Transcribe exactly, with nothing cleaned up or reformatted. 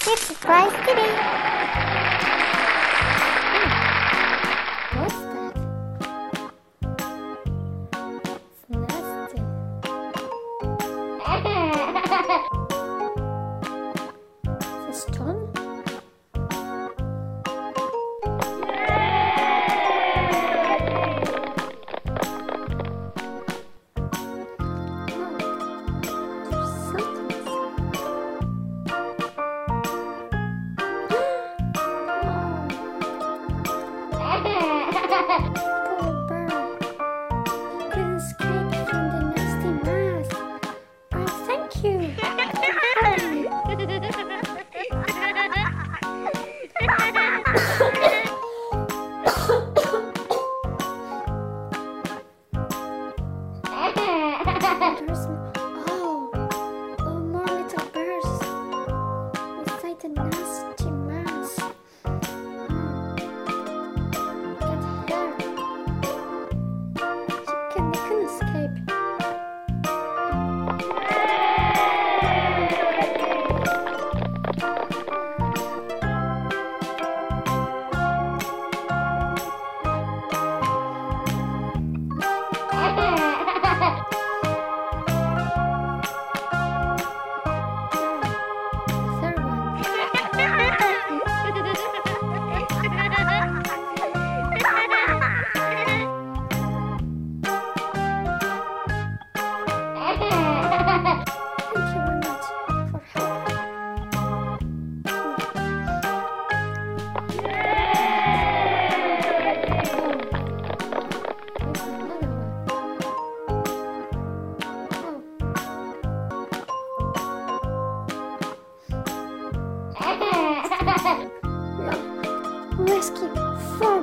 It's surprise kitty. What's that? It's nasty. It's a stone? Poor bird. He couldn't escape from the nasty mask. Oh, thank you. There's, oh, oh, more little birds inside the nasty mask. Escape. Rescue.